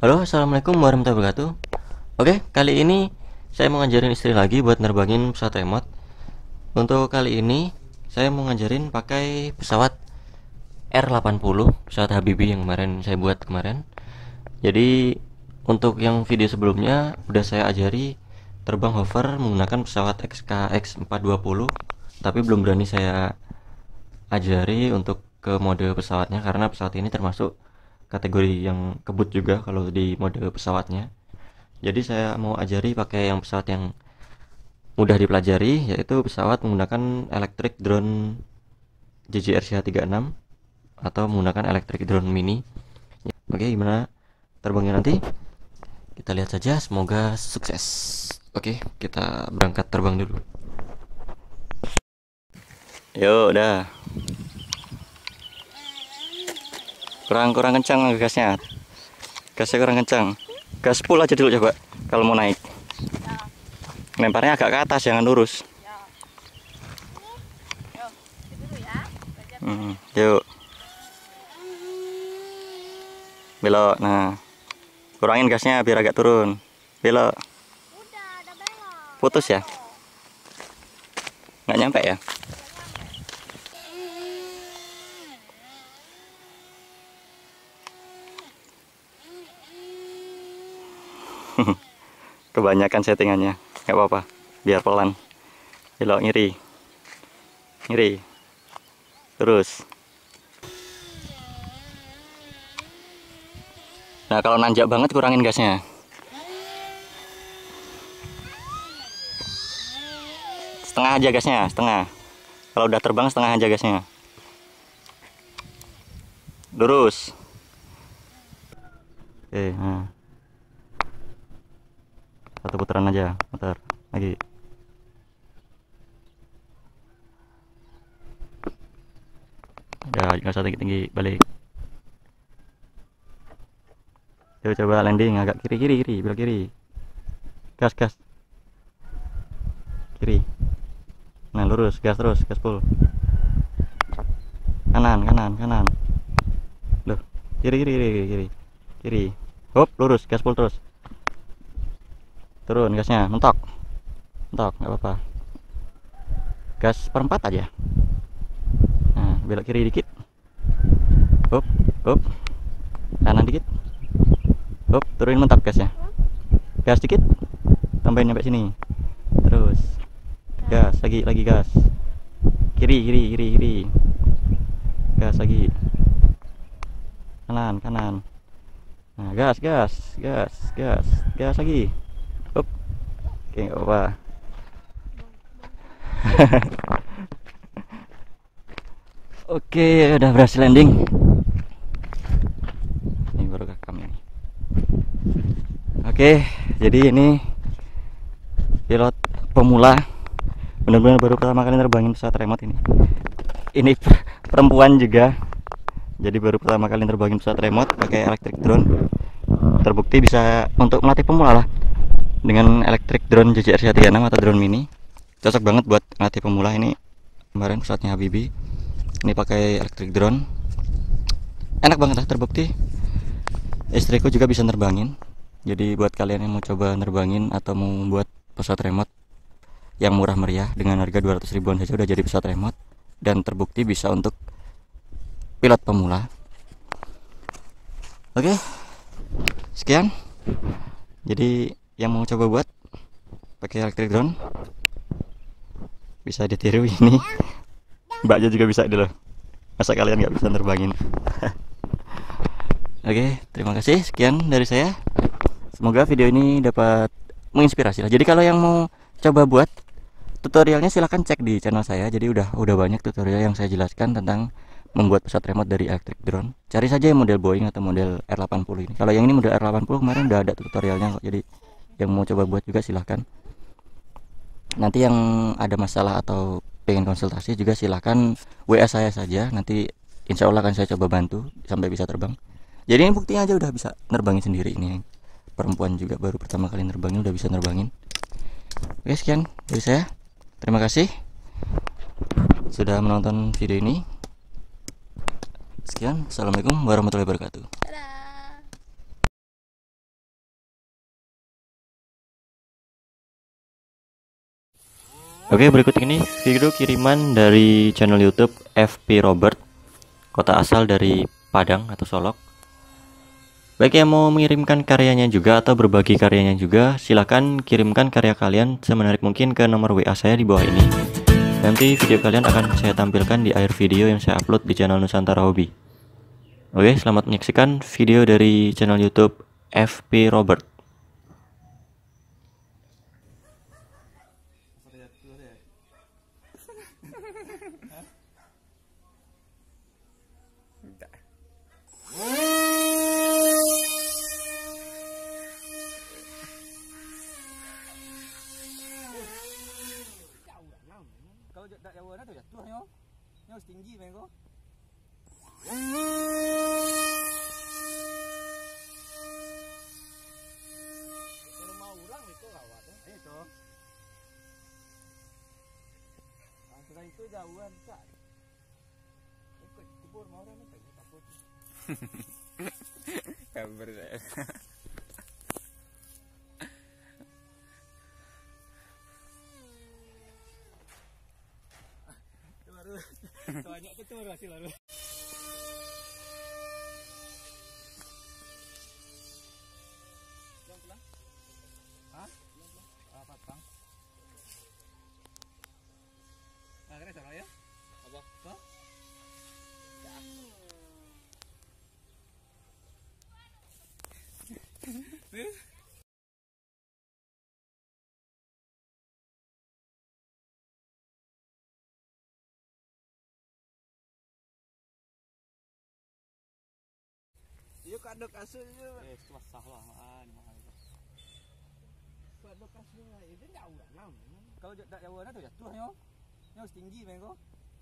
Halo, assalamualaikum warahmatullahi wabarakatuh. Oke, kali ini saya mau ngajarin istri lagi buat nerbangin pesawat remote. Untuk kali ini saya mau ngajarin pakai pesawat R80, pesawat Habibie yang kemarin saya buat kemarin. Jadi untuk yang video sebelumnya udah saya ajari terbang hover menggunakan pesawat XKX 420, tapi belum berani saya ajari untuk ke mode pesawatnya karena pesawat ini termasuk kategori yang kebut juga kalau di mode pesawatnya. Jadi saya mau ajari pakai yang pesawat yang mudah dipelajari, yaitu pesawat menggunakan electric drone JJRCH36 atau menggunakan electric drone mini. Oke, gimana terbangnya nanti? Kita lihat saja, semoga sukses. Oke, kita berangkat terbang dulu. Yo, udah. Kurang kencang gasnya. Gasnya kurang kencang. Gas full aja dulu coba kalau mau naik. Lemparnya agak ke atas, jangan lurus. Yuk. Belok. Nah, kurangin gasnya biar agak turun. Belok. Putus ya? Nggak nyampe ya? Kebanyakan settingannya, nggak apa-apa, biar pelan. Belok ngiri, terus. Nah, kalau nanjak banget kurangin gasnya. Setengah aja gasnya, setengah. Kalau udah terbang setengah aja gasnya. Lurus. Oke, nah. Satu putaran aja, putar lagi. Ya, nggak usah tinggi-tinggi, balik. Yuk, coba landing agak kiri, belok kiri. Gas. Kiri. Nah, lurus, gas terus, gas full. Kanan. Loh, kiri. Hop, lurus, gas full terus. Turun gasnya, mentok, nggak apa-apa. Gas perempat aja. Nah, belok kiri dikit. Hop, kanan dikit. Hop, turunin mentok gasnya. Gas dikit, tambahin sampai sini. Terus gas lagi gas. Kiri. Gas lagi. Kanan. Nah, gas lagi. Hop. Oke, nggak apa-apa. Oke, udah berhasil landing. Ini baru rekam ini. Oke, jadi ini pilot pemula, benar-benar baru pertama kali nerbangin pesawat remote ini. Ini perempuan juga, jadi baru pertama kali nerbangin pesawat remote pakai electric drone. Terbukti bisa untuk melatih pemula lah. Dengan electric drone JJRCH36 atau drone mini, cocok banget buat melatih pemula. Ini kemarin pesawatnya Habibie, ini pakai electric drone, enak banget lah. Terbukti istriku juga bisa nerbangin. Jadi buat kalian yang mau coba nerbangin atau mau buat pesawat remote yang murah meriah dengan harga 200 ribuan saja udah jadi pesawat remote, dan terbukti bisa untuk pilot pemula. Oke, sekian. Jadi yang mau coba buat pakai electric drone bisa ditiru ini. Mbaknya juga bisa dulu. Masa kalian nggak bisa nerbangin? Oke, terima kasih. Sekian dari saya. Semoga video ini dapat menginspirasi lah. Jadi kalau yang mau coba buat tutorialnya silahkan cek di channel saya. Jadi udah banyak tutorial yang saya jelaskan tentang membuat pesawat remote dari electric drone. Cari saja yang model Boeing atau model R80 ini. Kalau yang ini model R80 kemarin udah ada tutorialnya kok. Jadi yang mau coba buat juga silahkan. Nanti yang ada masalah atau pengen konsultasi juga silahkan WA saya saja. Nanti insya Allah akan saya coba bantu sampai bisa terbang. Jadi ini buktinya aja udah bisa nerbangin sendiri. Ini perempuan juga baru pertama kali nerbangin udah bisa nerbangin. Oke, sekian dari saya. Terima kasih sudah menonton video ini. Sekian, assalamualaikum warahmatullahi wabarakatuh. Oke, berikut ini video kiriman dari channel YouTube FP Robert, kota asal dari Padang atau Solok. Bagi yang mau mengirimkan karyanya juga atau berbagi karyanya juga, silakan kirimkan karya kalian semenarik mungkin ke nomor WA saya di bawah ini. Nanti video kalian akan saya tampilkan di akhir video yang saya upload di channel Nusantara Hobi. Oke, selamat menyaksikan video dari channel YouTube FP Robert. Kalau tak jauh dah tu jatuh nyo. Nyo tinggi main ko. Rumah orang itu lawat eh. Itu. Selain itu jauhan tak. Ikut kubur mau orang tu takut. Kabar saya. Banyak tu hasil baru. Yang pulang? Hah? Apa bang? Kira cara ya? Apa? Apa? Ya. Yo kado kasurnya. Susah lah mahal. Kado kasurnya itu jauh lah. Kalau tak jauh tu jatuh nyo. Nyo tinggi main ko.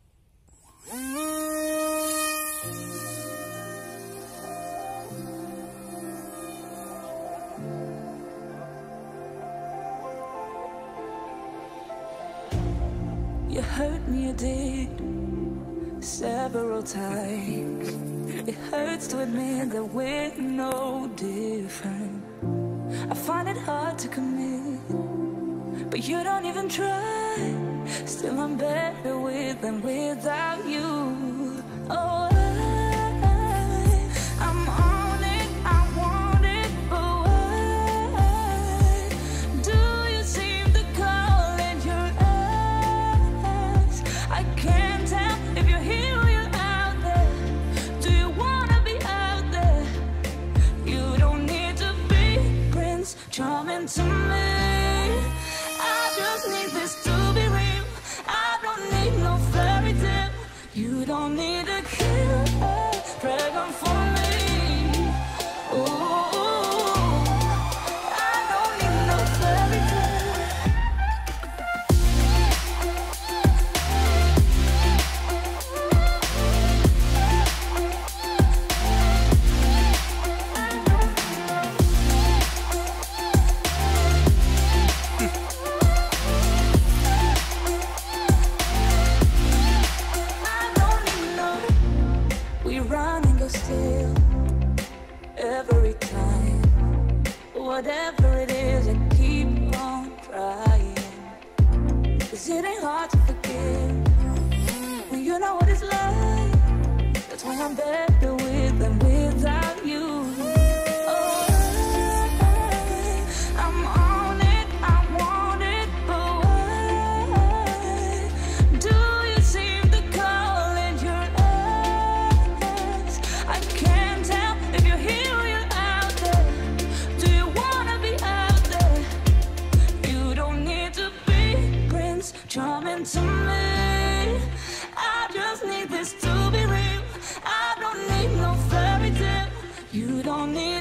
You hurt me, you did, several times. It hurts to admit that we're no different. I find it hard to commit, but you don't even try. Still I'm better with than without you. Oh, I'm on it, I want it, but why do you seem to call in your eyes? I can't tell if you're here or you're out there. Do you wanna be out there? You don't need to be Prince Charming to me. I just need this to be real. I don't need no fairy tale. You don't need to kill a dragon for me. Ooh, I don't need no fairy tale. I don't need no. We run and go still every time. Whatever it is, I keep on trying. 'Cause it ain't hard to forgive when you know what it's like. That's why I'm better with than without you. Oh, I'm on it, I want it, but why do you seem to call in your eyes? I can't tell if you're here or you're out there. Do you wanna be out there? You don't need to be Prince Charming to me. I just need this to be real. I don't need no fairy tale. You don't need